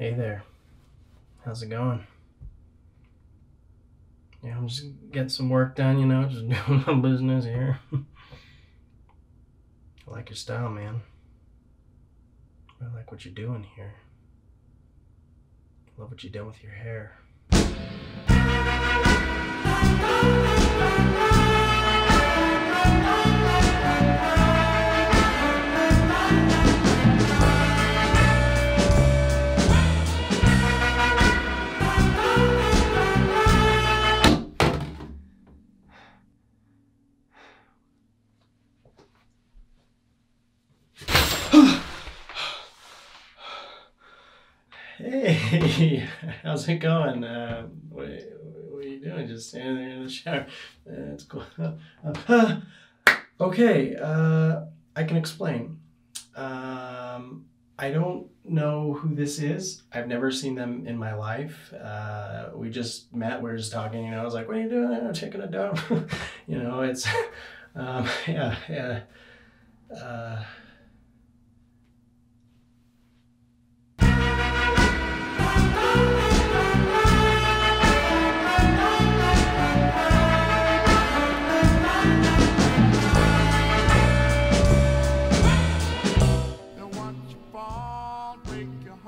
Hey there, how's it going? Yeah, I'm just getting some work done, just doing my business here. I like your style, man. I like what you're doing here. I love what you did with your hair. Hey, how's it going? What are you doing? Just standing there in the shower. It's cool. Okay, I can explain. I don't know who this is. I've never seen them in my life. We just met. We were just talking. I was like, "What are you doing? I'm taking a dump." It's yeah. Uh,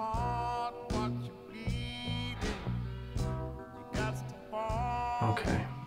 Okay.